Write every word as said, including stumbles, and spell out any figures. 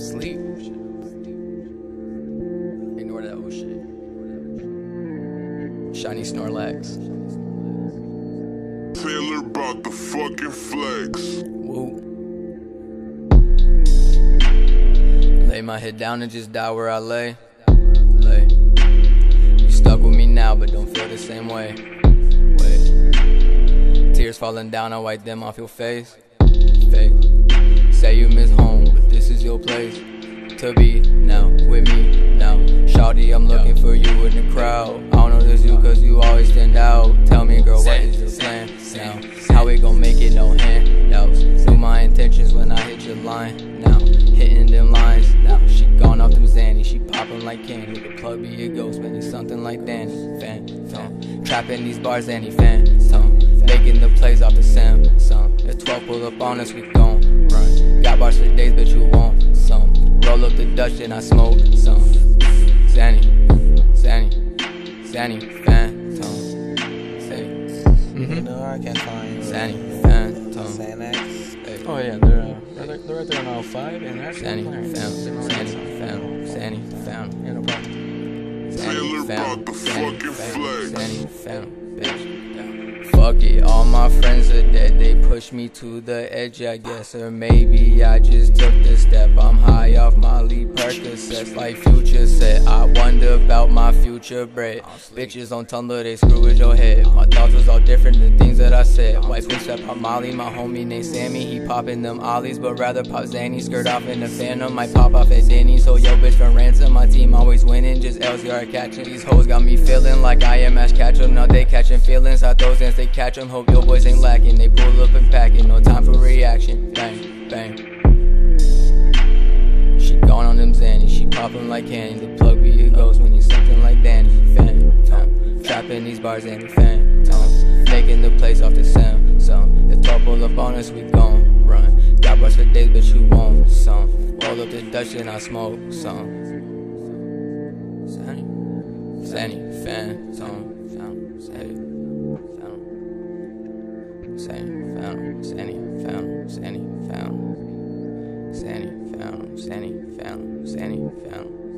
sleep. Ignore that old shit. Shiny Snorlax. Taylor about the fucking flex. Woo. Lay my head down and just die where I lay. Lay. You stuck with me now, but don't feel the same way. Wait. Tears falling down, I wipe them off your face. Face. Say you miss home, but this is your place to be now, with me now. Shawty, I'm looking for you in the crowd. I don't know this you cause you always stand out. Tell me girl, what is your plan now? How we gon' make it, no handouts. Knew my intentions when I hit your line now. Hitting them lines now. She gone off them Zanny, she popping like candy. The plug be a ghost, man, he's something like Danny. Phantom, trapping these bars, any phantom. Making the plays off the Samsung. If twelve pull up on us, we gon' run. Got bars for days, but you want some. Roll up the Dutch and I smoke some. Zanny, Zanny, Zanny, Phantom. Say, Mm-hmm. No, I can't find Zanny, Phantom. Xanax. Oh yeah, they're, uh, they're, they're right there on aisle five, and actually Zanny, playing. Phantom, Zanny, Phantom, Zanny, Phantom. Yeah, no problem. Taylor Zanny, about Phantom, the Zanny, fucking Phantom, flex. Zanny, Phantom, bitch. Fuck it, all my friends are dead. They pushed me to the edge, I guess. Or maybe I just took the step. I'm high off Molly Percocets, like Future said. I wonder about my future bread. Bitches on Tumblr, they screw with your head. My thoughts was all different than things that I said. White bitch that pop Molly, my homie named Sammy. He poppin' them ollies, but rather pop Zanny. Skirt off in the Phantom, might pop off at Denny's. So yo bitch from ransom, my team always winning. Just L Z R catching. These hoes got me feeling like I am Ash Ketchum. Now they catching feelings, I throw ends, they catch 'em. Hope your boys ain't lacking. They pull up and packing, no time for reaction. Bang, bang. She gone on them Zanny, she poppin' like candy. The plug be a ghost when he's something like Danny. Phantom, trapping these bars in the Phantom. Making the place off the Samsung. If twelve pull up on us, we gon' run. Got bars for days, but you want some. Roll up the Dutch and I smoke some. Zanny, Zanny, Phantom, Phantom, Zanny. Zanny, Phantom, Zanny, Phantom, Zanny, Phantom, Zanny, Phantom, Zanny, Phantom, Zanny, Phantom.